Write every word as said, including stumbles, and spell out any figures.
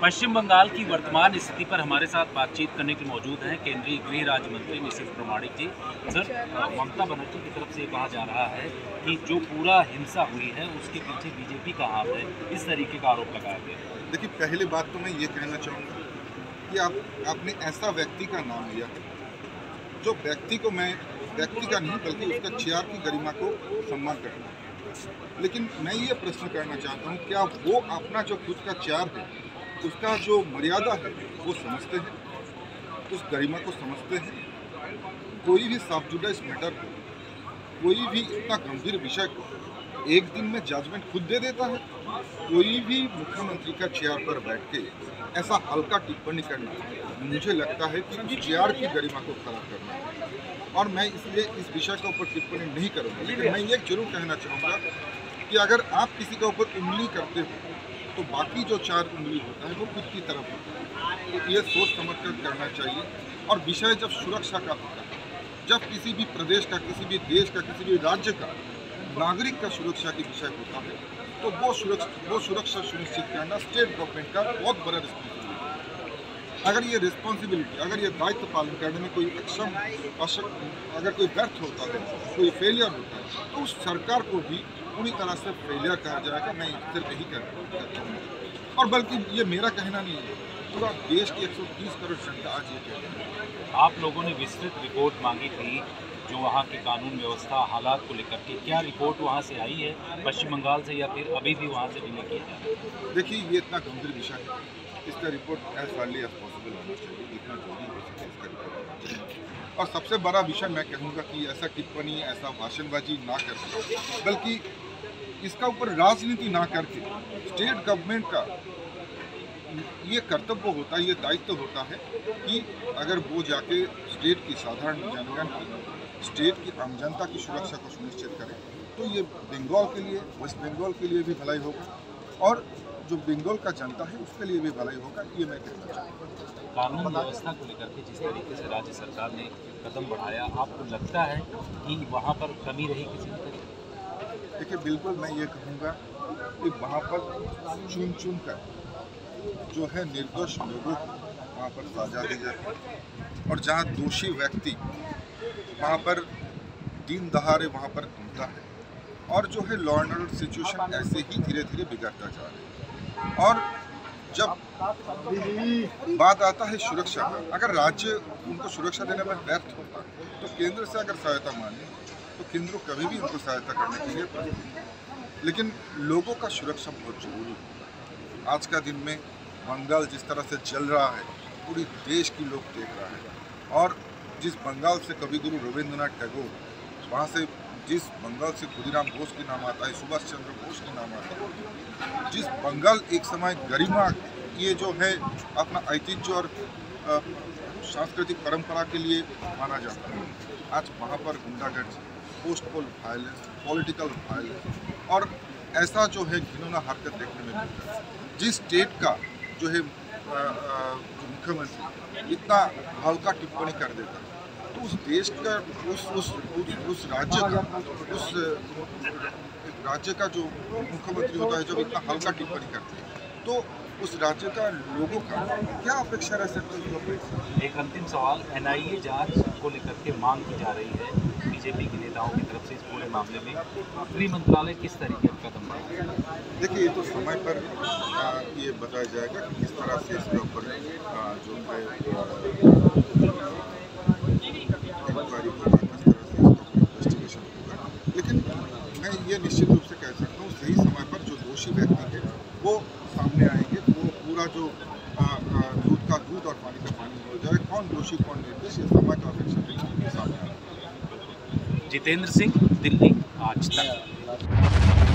पश्चिम बंगाल की वर्तमान स्थिति पर हमारे साथ बातचीत करने के मौजूद हैं केंद्रीय गृह राज्य मंत्री मिसेस प्रमाणिक जी। सर, ममता बनर्जी की तरफ से कहा जा रहा है कि जो पूरा हिंसा हुई है उसके पीछे बीजेपी का हाथ है, इस तरीके का आरोप लगाया गया। देखिए, पहली बात तो मैं ये कहना चाहूँगा कि आप आपने ऐसा व्यक्ति का नाम लिया जो व्यक्ति को मैं व्यक्ति का नहीं बल्कि उसका चेयर की गरिमा को सम्मान करता हूँ। लेकिन मैं ये प्रश्न करना चाहता हूँ, क्या वो अपना जो खुद का चेयर है उसका जो मर्यादा है वो समझते हैं, उस गरिमा को समझते हैं? कोई भी सब जुडिस मैटर को, कोई भी इतना गंभीर विषय को एक दिन में जजमेंट खुद दे देता है? कोई भी मुख्यमंत्री का चेयर पर बैठ के ऐसा हल्का टिप्पणी करना मुझे लगता है कि चेयर की गरिमा को खराब करना है, और मैं इसलिए इस विषय के ऊपर टिप्पणी नहीं करूँगा। लेकिन मैं ये जरूर कहना चाहूँगा कि अगर आप किसी के ऊपर उंगली करते हो तो बाकी जो चार उंगली होता है वो खुद की तरफ होता है। तो ये सोच समझ कर करना चाहिए। और विषय जब सुरक्षा का होता है, जब किसी भी प्रदेश का, किसी भी देश का, किसी भी राज्य का नागरिक का सुरक्षा की विषय होता है, तो वो सुरक्षा वो सुरक्षा सुनिश्चित करना स्टेट गवर्नमेंट का बहुत बड़ा रिस्पॉन्सिबिलिटी है। अगर ये रिस्पॉन्सिबिलिटी, अगर ये दायित्व पालन करने में कोई अक्षम अशक अगर कोई व्यर्थ होता है, कोई फेलियर होता है, तो उस सरकार को भी पूरी तरह से फेलियर कहा जाएगा। मैं सिर्फ यही कहता हूँ, और बल्कि ये मेरा कहना नहीं है, पूरा देश की एक सौ तीस करोड़ जनता आज ये कह रही है। आप लोगों ने विस्तृत रिपोर्ट मांगी थी जो वहाँ की कानून व्यवस्था हालात को लेकर के, क्या रिपोर्ट वहाँ से आई है पश्चिम बंगाल से, या फिर अभी भी वहाँ से डिले किया जा रहा है? देखिए, ये इतना गंभीर विषय है, इसका report as early as possible होना चाहिए, जितना जल्दी हो सके इसका रिपोर्ट। और सबसे बड़ा विषय मैं कहूँगा कि ऐसा टिप्पणी, ऐसा भाषणबाजी ना करके, बल्कि इसका ऊपर राजनीति ना करके स्टेट गवर्नमेंट का ये कर्तव्य होता है, ये दायित्व होता है कि अगर वो जाके स्टेट की साधारण जनगण की, स्टेट की आम जनता की सुरक्षा को सुनिश्चित करें, तो ये बंगाल के लिए, वेस्ट बंगाल के लिए भी भलाई होगा, और जो बंगाल का जनता है उसके लिए भी भलाई होगा। ये मैं कहना चाहूँगा। कानून व्यवस्था को लेकर के जिस तरीके से राज्य सरकार ने कदम बढ़ाया, आपको लगता है कि वहाँ पर कमी रही किसी तरह? देखिए, बिल्कुल मैं ये कहूँगा कि वहाँ पर चुन चुन कर जो है निर्दोष लोगों को वहाँ पर सजा दी जाती है, और जहाँ दोषी व्यक्ति वहाँ पर दिन दहाड़े वहाँ पर घूमता है, और जो है लॉ एंड ऑर्डर सिचुएशन ऐसे ही धीरे धीरे बिगड़ता जा रहा है। और जब बात आता है सुरक्षा का, अगर राज्य उनको सुरक्षा देने में व्यर्थ होता है तो केंद्र से अगर सहायता मांगे तो केंद्र कभी भी उनको सहायता करने के लिए प्रस्तुत है। लेकिन लोगों का सुरक्षा बहुत जरूरी है। आज का दिन में बंगाल जिस तरह से चल रहा है, पूरी देश की लोग देख रहा है, और जिस बंगाल से कविगुरु रविंद्रनाथ टैगोर, वहाँ से जिस बंगाल से खुदीराम बोस के नाम आता है, सुभाष चंद्र बोस के नाम आता है, जिस बंगाल एक समय गरिमा, ये जो है अपना ऐतिह्य और सांस्कृतिक परंपरा के लिए माना जाता है, आज वहाँ पर गुंडागर्दी, post poll violence, political violence, और ऐसा जो है घिनौना हरकत देखने में मिलता है। जिस स्टेट का जो है मुख्यमंत्री इतना हल्का टिप्पणी कर देता है, तो उस देश का, उस उस उस, उस राज्य का, उस राज्य का जो मुख्यमंत्री होता है जब इतना हल्का टिप्पणी करते हैं, तो उस राज्य का लोगों का क्या अपेक्षा रह सकती है? एक अंतिम सवाल, एन आई ए जांच को लेकर के मांग की जा रही है बीजेपी के नेताओं की तरफ से इस पूरे मामले में, गृह मंत्रालय किस तरीके का कदम उठाएगा? देखिए, ये तो समय पर आ, ये बताया जाएगा कि किस तरह से इसके ऊपर जो है इंक्वायरी होगा, किस तरह से इसका इन्वेस्टिगेशन होगा। लेकिन मैं ये निश्चित रूप से कह सकता हूँ, सही समय पर जो दोषी व्यक्ति है वो सामने आएंगे, वो पूरा जो दूध का दूध और पानी का पानी हो जाए, कौन दोषी कौन निर्दोष, ये समय का अपेक्षा बिल्कुल सामने आएगा। जितेंद्र सिंह, दिल्ली, आज तक।